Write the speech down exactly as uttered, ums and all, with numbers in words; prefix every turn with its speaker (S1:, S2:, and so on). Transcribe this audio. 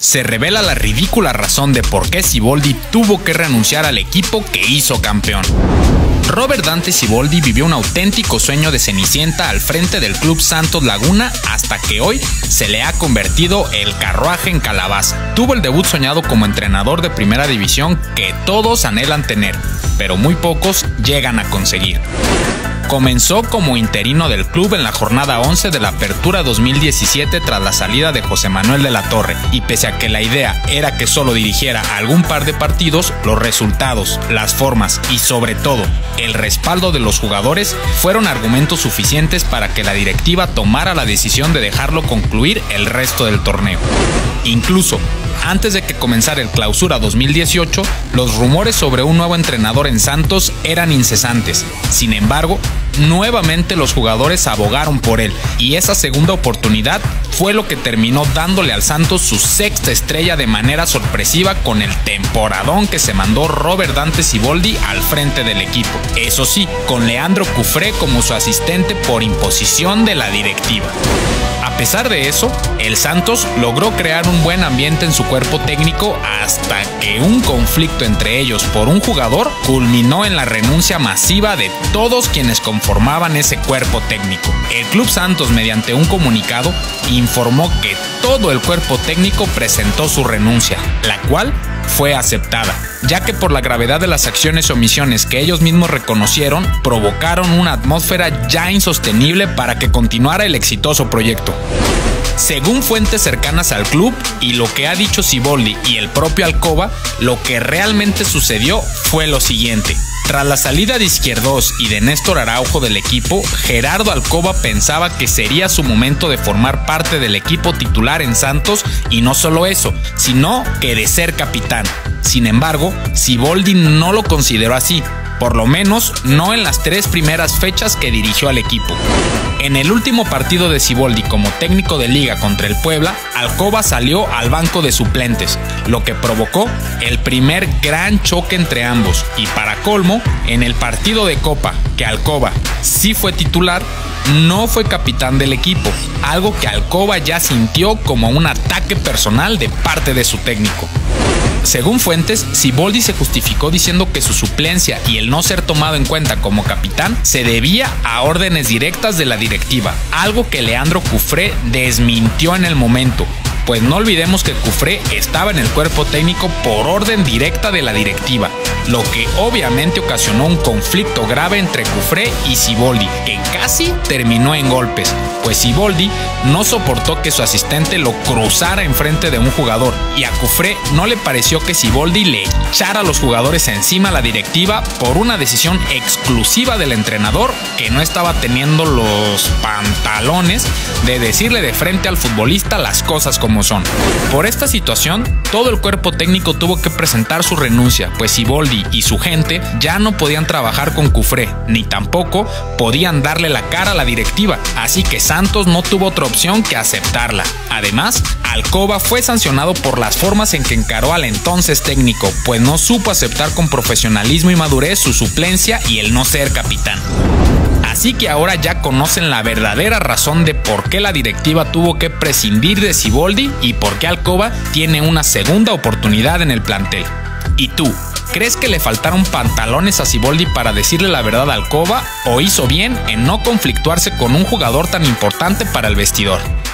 S1: se revela la ridícula razón de por qué Siboldi tuvo que renunciar al equipo que hizo campeón. Robert Dante Siboldi vivió un auténtico sueño de Cenicienta al frente del Club Santos Laguna hasta que hoy se le ha convertido el carruaje en calabaza. Tuvo el debut soñado como entrenador de primera división que todos anhelan tener, pero muy pocos llegan a conseguir. Comenzó como interino del club en la jornada once de la Apertura dos mil diecisiete tras la salida de José Manuel de la Torre, y pese a que la idea era que solo dirigiera algún par de partidos, los resultados, las formas y sobre todo el respaldo de los jugadores fueron argumentos suficientes para que la directiva tomara la decisión de dejarlo concluir el resto del torneo. Incluso antes de que comenzara el Clausura dos mil dieciocho, los rumores sobre un nuevo entrenador en Santos eran incesantes. Sin embargo, nuevamente los jugadores abogaron por él, y esa segunda oportunidad fue lo que terminó dándole al Santos su sexta estrella de manera sorpresiva con el temporadón que se mandó Robert Dante Siboldi al frente del equipo. Eso sí, con Leandro Cufré como su asistente por imposición de la directiva. A pesar de eso, el Santos logró crear un buen ambiente en su cuerpo técnico hasta que un conflicto entre ellos por un jugador culminó en la renuncia masiva de todos quienes conformaban ese cuerpo técnico. El Club Santos, mediante un comunicado, informó que todo el cuerpo técnico presentó su renuncia, la cual fue aceptada, ya que por la gravedad de las acciones o omisiones que ellos mismos reconocieron, provocaron una atmósfera ya insostenible para que continuara el exitoso proyecto. Según fuentes cercanas al club y lo que ha dicho Siboldi y el propio Alcoba, lo que realmente sucedió fue lo siguiente. Tras la salida de Izquierdos y de Néstor Araujo del equipo, Gerardo Alcoba pensaba que sería su momento de formar parte del equipo titular en Santos, y no solo eso, sino que de ser capitán. Sin embargo, Siboldi no lo consideró así, por lo menos no en las tres primeras fechas que dirigió al equipo. En el último partido de Siboldi como técnico de liga contra el Puebla, Alcoba salió al banco de suplentes, lo que provocó el primer gran choque entre ambos, y para colmo, en el partido de Copa, que Alcoba sí fue titular, no fue capitán del equipo, algo que Alcoba ya sintió como un ataque personal de parte de su técnico. Según fuentes, Siboldi se justificó diciendo que su suplencia y el no ser tomado en cuenta como capitán se debía a órdenes directas de la directiva, algo que Leandro Cufré desmintió en el momento, pues no olvidemos que Cufré estaba en el cuerpo técnico por orden directa de la directiva, lo que obviamente ocasionó un conflicto grave entre Cufré y Siboldi, que casi terminó en golpes, pues Siboldi no soportó que su asistente lo cruzara enfrente de un jugador, y a Cufré no le pareció que Siboldi le echara a los jugadores encima a la directiva por una decisión exclusiva del entrenador que no estaba teniendo los pantalones de decirle de frente al futbolista las cosas como son. Por esta situación, todo el cuerpo técnico tuvo que presentar su renuncia, pues Siboldi y su gente ya no podían trabajar con Cufré, ni tampoco podían darle la cara a la directiva, así que Santos no tuvo otra opción que aceptarla. Además, Alcoba fue sancionado por las formas en que encaró al entonces técnico, pues no supo aceptar con profesionalismo y madurez su suplencia y el no ser capitán. Así que ahora ya conocen la verdadera razón de por qué la directiva tuvo que prescindir de Siboldi y por qué Alcoba tiene una segunda oportunidad en el plantel. ¿Y tú? ¿Crees que le faltaron pantalones a Siboldi para decirle la verdad a Alcoba, o hizo bien en no conflictuarse con un jugador tan importante para el vestidor?